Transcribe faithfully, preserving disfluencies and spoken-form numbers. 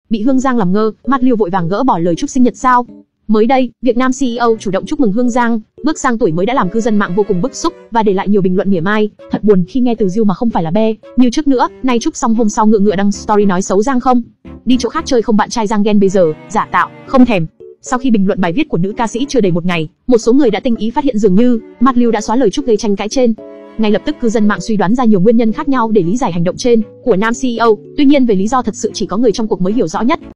Bị Hương Giang làm ngơ, Matthew vội vàng gỡ bỏ lời chúc sinh nhật sao? Mới đây, Việt Nam xê e ô chủ động chúc mừng Hương Giang bước sang tuổi mới đã làm cư dân mạng vô cùng bức xúc và để lại nhiều bình luận mỉa mai. Thật buồn khi nghe từ Diêu mà không phải là be. Như trước nữa, nay chúc xong hôm sau ngựa ngựa đăng story nói xấu Giang không. Đi chỗ khác chơi không bạn trai Giang ghen bây giờ, giả tạo, không thèm. Sau khi bình luận bài viết của nữ ca sĩ chưa đầy một ngày, một số người đã tinh ý phát hiện dường như Matthew đã xóa lời chúc gây tranh cãi trên. Ngay lập tức cư dân mạng suy đoán ra nhiều nguyên nhân khác nhau để lý giải hành động trên của nam xê e ô. Tuy nhiên về lý do thật sự chỉ có người trong cuộc mới hiểu rõ nhất.